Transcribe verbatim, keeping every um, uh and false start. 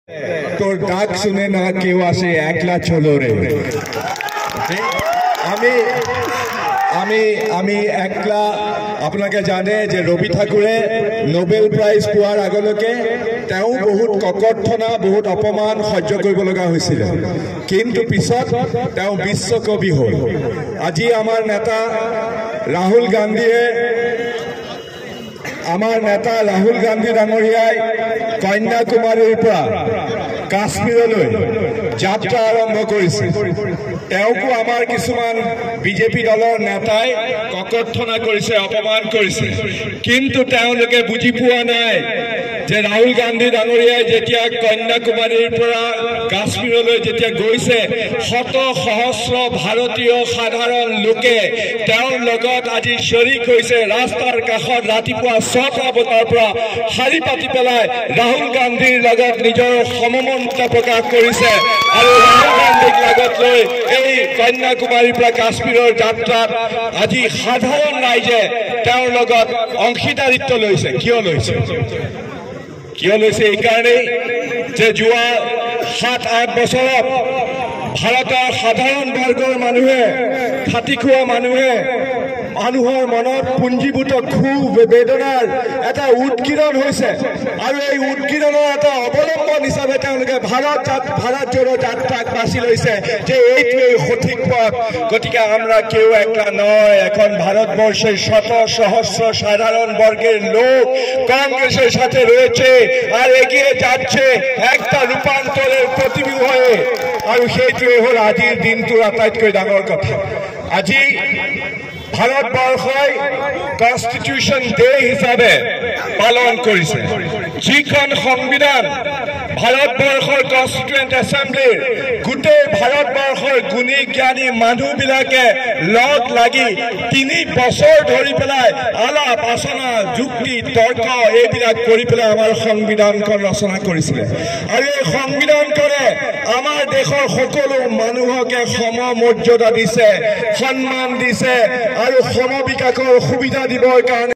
তোর ডাক শুনে না কেউ আসে একলা চলো রে। আমি আমি আমি একলা আপোনাকে জানে যে ৰবি ঠাকুৰে নোবেল প্ৰাইজ পোৱাৰ আগলৈকে তেওঁ বহুত ককৰ্থনা বহুত অপমান সহ্য কৰিব লগা হৈছিল, কিন্তু পিছত তেওঁ বিশ্বকবি হ'ল। আজি আমাৰ নেতা ৰাহুল গান্ধীয়ে আমাৰ নেতা ৰাহুল গান্ধী ডাঙৰীয়াই কন্যাকুমাৰীৰ পৰা কাশ্মীৰলৈ যাত্ৰা আৰম্ভ কৰিছে। তেওঁকো আমাৰ কিছুমান বিজেপি দলৰ নেতাই ককৰ্থনা কৰিছে, অপমান কৰিছে, কিন্তু তেওঁলোকে বুজি পোৱা নাই যে ৰাহুল গান্ধী ডাঙৰীয়াই যেতিয়া কন্যাকুমাৰীৰ পৰা কাশ্মীৰলৈ যেতিয়া গৈছে, শত সহস্ৰ ভাৰতীয় সাধাৰণ লোকে তেওঁৰ লগত আজি শৰীক হৈছে। ৰাস্তাৰ কাষত ৰাতিপুৱা ছটা বজাৰ পৰা শাৰী পাতি পেলাই ৰাহুল গান্ধীৰ লগত নিজৰ সমমৰ্মিতা প্ৰকাশ কৰিছে আৰু ৰাহুল গান্ধীক লগত লৈ এই কন্যাকুমাৰীৰ পৰা কাশ্মীৰৰ যাত্ৰাত আজি সাধাৰণ ৰাইজে তেওঁৰ লগত অংশীদাৰিত্ব লৈছে। কিয় লৈছে কিয় লৈছে এইকাৰণেই যে যোৱা সাত আঠ বছৰত ভাৰতৰ সাধাৰণ বৰ্গৰ মানুহে, খাটি খোৱা মানুহে মানুহৰ মনত পুঞ্জীভূত ক্ষোভ বেদনাৰ এটা উৎকীৰণ হৈছে আৰু এই উৎকীৰণৰ এটা অৱলম্বন হিচাপে তেওঁলোকে ভাৰত ভাৰত জোড়ো যাত্ৰাক বাছি লৈছে যে এইটোৱেই সঠিক পথ। গতিকে আমরা কেউ একলা নয়, এখন ভারতবর্ষের শত সহস্র সাধারণ বর্গের লোক কংগ্রেসের সাথে রয়েছে আর এগিয়ে যাচ্ছে একটা রূপান্তরের প্রতিবিম্ব হয়ে। আর সেইটোৱেই হল আজিৰ দিনটোৰ আটাইতকৈ ডাঙৰ কথা। আজি ভাৰতবৰ্ষই কনষ্টিটিউশ্যন ডে হিচাপে পালন কৰিছে, যিখন সংবিধান ভাৰতবৰ্ষৰ কনষ্টিটুৱেণ্ট এছেম্বলিৰ গোটেই ভাৰতবৰ্ষৰ গুণী জ্ঞানী মানুহবিলাকে লগ লাগি তিনি বছৰ ধৰি পেলাই আলাপ আলোচনা যুক্তি তৰ্ক এইবিলাক কৰি পেলাই আমাৰ সংবিধানখন ৰচনা কৰিছিলে। আৰু এই সংবিধানখনে আমাৰ দেশৰ সকলো মানুহকে সম মৰ্যাদা দিছে, সন্মান দিছে আৰু সম বিকাশৰ সুবিধা দিবৰ কাৰণে